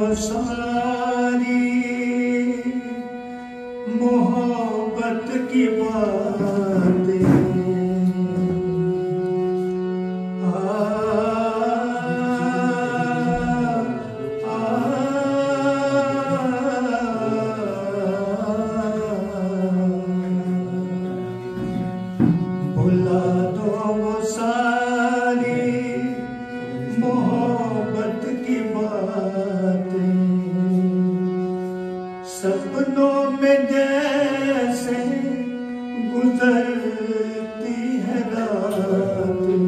सारी मोहब्बत की बातें भुला दो वो सारी मोहब्बत की बातें। सपनों में जैसे गुजरती है रातें,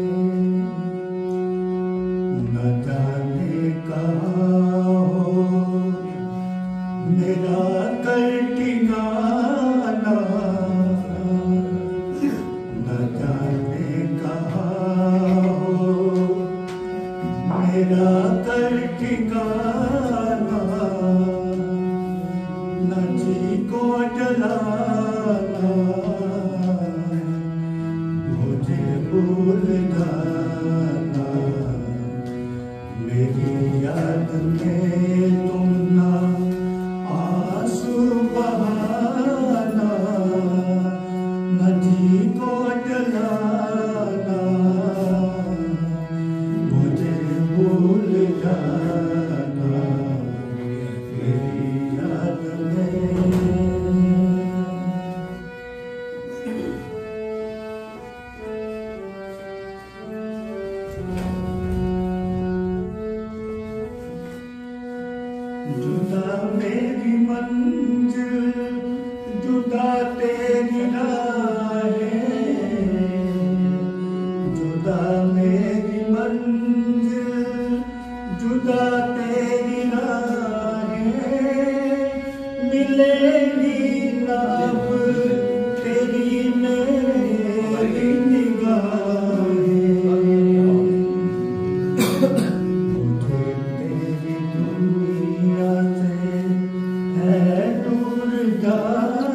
न जाने कहाँ हो मेरा कल ठिकाना, न जाने कहाँ हो मेरा कल ठिकाना। न जी को जलाना मुझे भूल जाना, मेरी याद में तुम ना आंसू बहाना। न जी को जलाना मुझे भूल जाना, मेरी याद में। जुदा मेरी मंजिल, जुदा तेरी राहें, जुदा मेरी मंजिल, जुदा तेरी राहें। मिलेगी ना अब तेरी मेरी निगाहें, मुझे तेरी दुनिया से है दूर जाना।